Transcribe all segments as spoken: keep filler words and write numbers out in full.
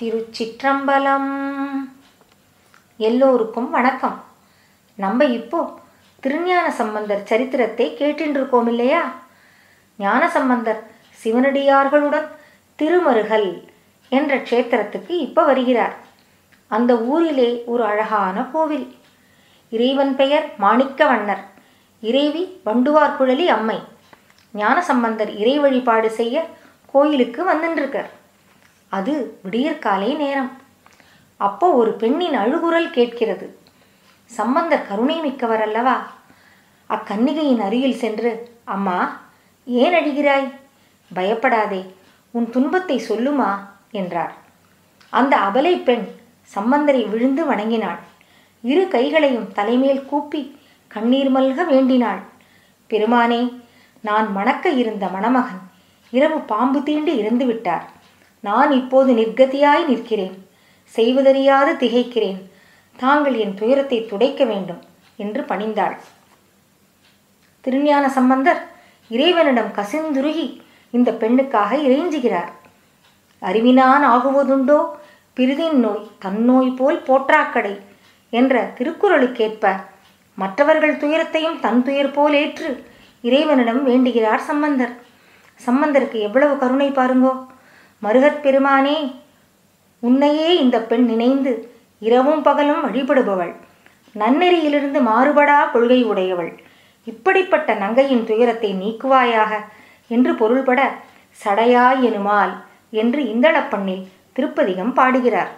திருச்சிற்றம்பலம். எல்லோருக்கும் வணக்கம். நம்ம இப்போ திருஞான சம்பந்தர் சரித்திரத்தை கேட்டிருக்கோம் இல்லையா? ஞான சம்பந்தர் சிவனடியார்களுடன் திருமருகல் என்ற க்ஷேத்திரத்துக்கு இப்போ வருகிறார். அந்த ஊரிலே ஒரு அழகான கோவில். இறைவன் பெயர் மாணிக்கவண்ணர், இறைவி வண்டுவார்குழலி அம்மை. ஞான சம்பந்தர் இறை வழிபாடு செய்ய கோயிலுக்கு வந்துருக்கார். அது விடியற்காலை நேரம். அப்போ ஒரு பெண்ணின் அழுகுரல் கேட்கிறது. சம்பந்தர் கருணை மிக்கவர் அல்லவா? அக்கன்னிகையின் அருகில் சென்று, அம்மா, ஏன் அழுகிறாய்? பயப்படாதே, உன் துன்பத்தை சொல்லுமா என்றார். அந்த அபலை பெண் சம்பந்தரை விழுந்து வணங்கினாள். இரு கைகளையும் தலைமேல் கூப்பி கண்ணீர் மல்க வேண்டினாள். பெருமானே, நான் மணக்க இருந்த மணமகன் இரவு பாம்பு தீண்டு இறந்து விட்டார். நான் இப்போது நிர்கதியாய் நிற்கிறேன், செய்வதறியாது திகைக்கிறேன். தாங்கள் என் துயரத்தை துடைக்க வேண்டும் என்று பணிந்தாள். திருஞான சம்பந்தர் இறைவனிடம் கசிந்துருகி இந்த பெண்ணுக்காக இறைஞ்சுகிறார். அறிவினான் ஆகுவதுண்டோ பிரிதின் நோய் தன்னோய் போல் போற்றாக்கடை என்ற திருக்குறளுக்கேற்ப மற்றவர்கள் துயரத்தையும் தன் துயர் போல் ஏற்று இறைவனிடம் வேண்டுகிறார் சம்பந்தர். சம்பந்தருக்கு எவ்வளவு கருணை பாருங்கோ! மருகற் பெருமானே, உன்னையே இந்த பெண் நினைந்து இரவும் பகலும் வழிபடுபவள், நன்னெறியிலிருந்து மாறுபடா கொள்கை உடையவள். இப்படிப்பட்ட நங்கையின் துயரத்தை நீக்குவாயாக என்று பொருள்பட சடையாய் எனுமால் என்று இந்தளப்பண்ணில் திருப்பதிகம் பாடுகிறார்.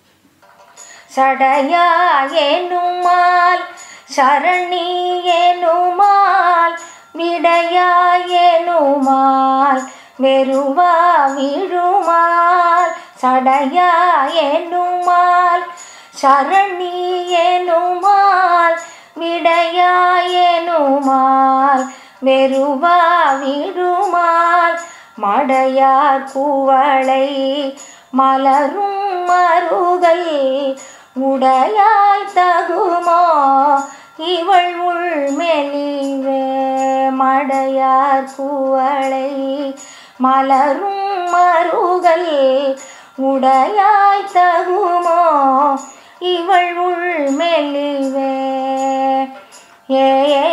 சடையாய் எனுமால் சரணி எனுமால் விடையாய் எனுமால் வெறுவா விழுமால் சடையாய் எனுமால் சரணி எனுமால் விடையாய் எனுமால் வெறுவா விழுமால் மடையார் கூவளை மலரும் மருகல் உடையாய் தகுமோ இவள் உள்மெலிவே. மடையார் கூவளை மலரும் மருகல் உடையாய் தகுமோ இவள் உள்மெலிவே. ஏ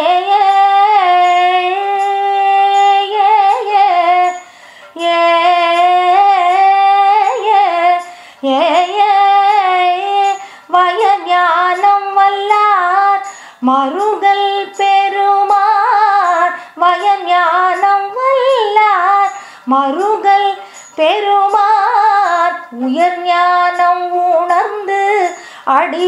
வயஞானம் வல்லார் மருகல் பெருமார், வயஞானம் வல்லார் மருகல் பெருமார், உயர் ஞானம் உணர்ந்து அடி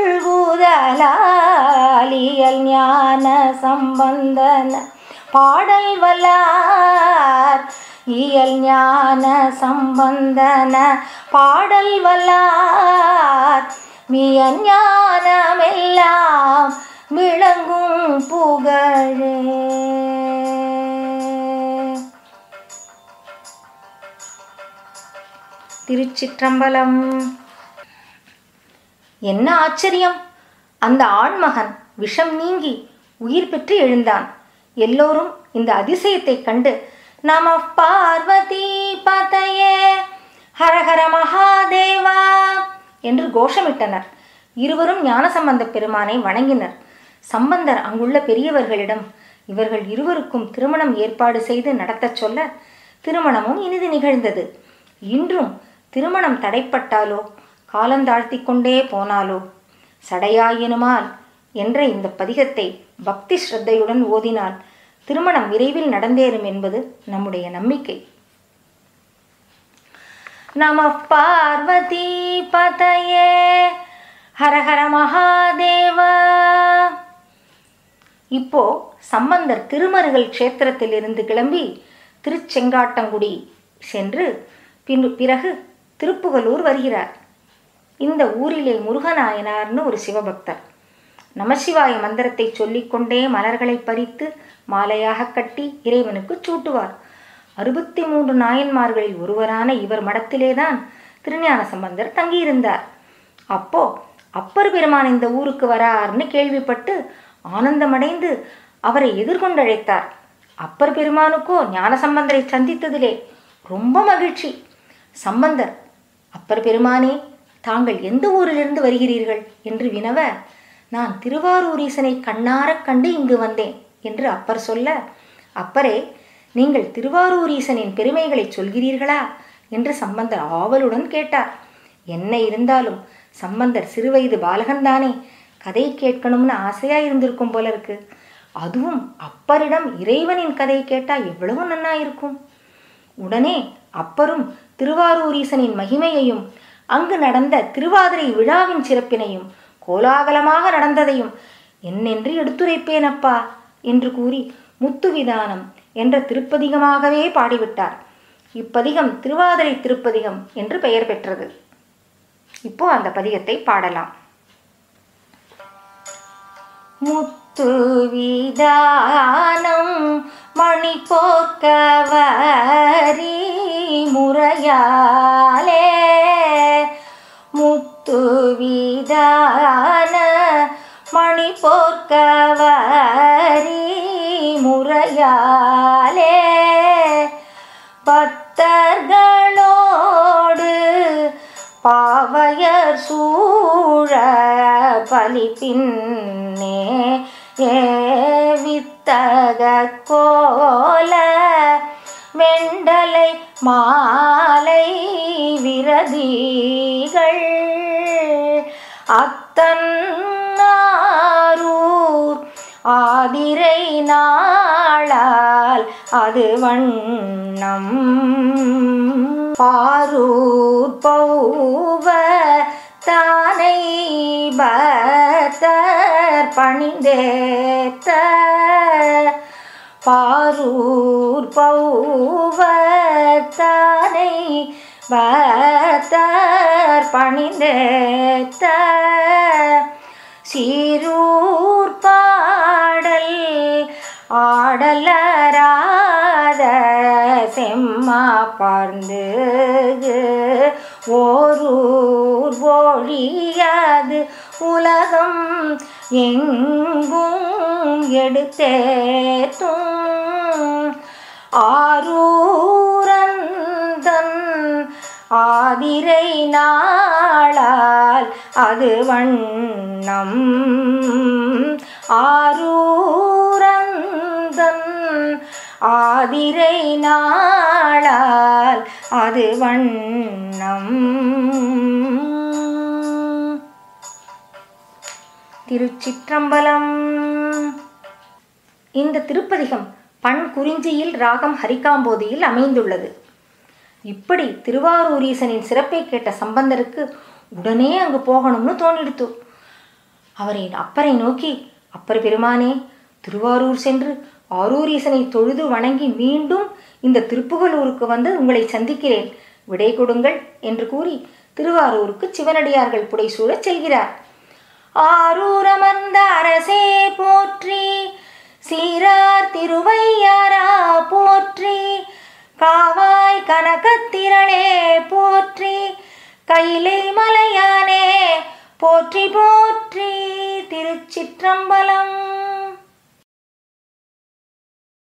உள்குதலாலியல் ஞான சம்பந்தன பாடல் வல்லார், இயல் ஞான சம்பந்தன பாடல் வல்லார், மிய ஞானமெல்லாம் விளங்கும் புகழே. திருச்சிற்றம்பலம். என்ன ஆச்சரியம்! அந்த ஆண்மகன் விஷம் நீங்கி உயிர் பெற்று எழுந்தான். எல்லோரும் இந்த அதிசயத்தை கண்டு நம பார்வதி பதயே ஹரஹர மகாதேவா என்று கோஷமிட்டனர். இருவரும் ஞானசம்பந்த பெருமானை வணங்கினர். சம்பந்தர் அங்குள்ள பெரியவர்களிடம் இவர்கள் இருவருக்கும் திருமணம் ஏற்பாடு செய்து நடத்தச் சொல்ல திருமணமும் இனிது நிகழ்ந்தது. இன்றும் திருமணம் தடைப்பட்டாலோ காலந்தாழ்த்தி கொண்டே போனாலோ சடையாயினுமால் என்ற இந்த பதிகத்தை பக்தி ஸ்ரத்தையுடன் ஓதினால் திருமணம் விரைவில் நடந்தேறும் என்பது நம்முடைய நம்பிக்கை. நம பார்வதி பதயே ஹரஹர மகாதேவா. இப்போ சம்பந்தர் திருமருகல் க்ஷேத்திரத்திலிருந்து கிளம்பி திருச்செங்காட்டங்குடி சென்று பின் பிறகு திருப்புகலூர் வருகிறார். இந்த ஊரிலே முருகநாயனார்னு ஒரு சிவபக்தர் நமசிவாய மந்திரத்தை சொல்லிக்கொண்டே மலர்களை பறித்து மாலையாக கட்டி இறைவனுக்கு சூட்டுவார். அறுபத்தி மூன்று நாயன்மார்களில் ஒருவரான இவர் மடத்திலேதான் திருஞான சம்பந்தர் தங்கியிருந்தார். அப்போ அப்பர் பெருமான் இந்த ஊருக்கு வரார்னு கேள்விப்பட்டு ஆனந்தமடைந்து அவரை எதிர்கொண்டழைத்தார். அப்பர் பெருமானுக்கோ ஞான சம்பந்தரை சந்தித்ததிலே ரொம்ப மகிழ்ச்சி. சம்பந்தர் அப்பர் பெருமானே, தாங்கள் எந்த ஊரிலிருந்து வருகிறீர்கள் என்று வினவ, நான் திருவாரூரீசனை கண்ணாரக் கண்டு இங்கு வந்தேன் என்று அப்பர் சொல்ல, அப்பரே, நீங்கள் திருவாரூரீசனின் பெருமைகளை சொல்கிறீர்களா என்று சம்பந்தர் ஆவலுடன் கேட்டார். என்ன இருந்தாலும் சம்பந்தர் சிறுவயது பாலகன்தானே, கதை கேட்கணும்னு ஆசையா இருந்திருக்கும் போல இருக்கு. அதுவும் அப்பரிடம் இறைவனின் கதை கேட்டா எவ்வளவு நன்னா இருக்கும். உடனே அப்பரும் திருவாரூரீசனின் மகிமையையும் அங்கு நடந்த திருவாதிரை விழாவின் சிறப்பினையும் கோலாகலமாக நடந்ததையும் என்னென்று எடுத்துரைப்பேன் அப்பா என்று கூறி முத்துவிதானம் என்ற திருப்பதிகமாகவே பாடிவிட்டார். இப்பதிகம் திருவாதிரை திருப்பதிகம் என்று பெயர் பெற்றது. இப்போ அந்த பதிகத்தை பாடலாம். முத்துவிதானம் மணி போர்க்கவரி முறையாலே, முத்துவிதான மணி போர்க்கவரி முறையாலே, பத்தர்களோடு பாவையர் சூழ பலிப்பின்னே வித்தக கோல வெண்டலை மாலை விரதிகள் அத்தன்னாரூர் ஆதிரை நாளால் அது வண்ணம் பாரூர் பௌவ தானை பத்தர் பணிந்தேத்த, பாரூர் பௌவ தானை பத்தர் பணிந்தேத்த, சீரூர் பாடல் ஆடலராத செம்மா பார்ந்து ஓரூர் ஒழியாது உலகம் எங்கும் எடுத்தேற்றும், ஆரூரந்தன் ஆதிரை நாளால் அது வண்ணம், ஆரூரந்தன் ஆதிரை நாளால் அது வண்ணம். திருச்சிற்றம்பலம். இந்த திருப்பதிகம் பண் குறிஞ்சியில் ராகம் ஹரிகாம்போதியில் அமைந்துள்ளது. இப்படி திருவாரூரீசனின் சிறப்பை கேட்ட சம்பந்தருக்கு உடனே அங்கு போகணும்னு தோணிடுத்து. அவரை அப்பரை நோக்கி, அப்பர் பெருமானே, திருவாரூர் சென்று ஆரூரீசனை தொழுது வணங்கி மீண்டும் இந்த திருப்புகலூருக்கு வந்து உங்களை சந்திக்கிறேன், விடை கொடுங்கள் என்று கூறி திருவாரூருக்கு சிவனடியார்கள் புடைசூழச் செல்கிறார். ஆரூரமர்ந்த அரசே போற்றி, சீரார் திருவையாரா போற்றி, காவாய் கனகத்திரளே போற்றி, கைலை மலையானே போற்றி போற்றி. திருச்சிற்றம்பலம்.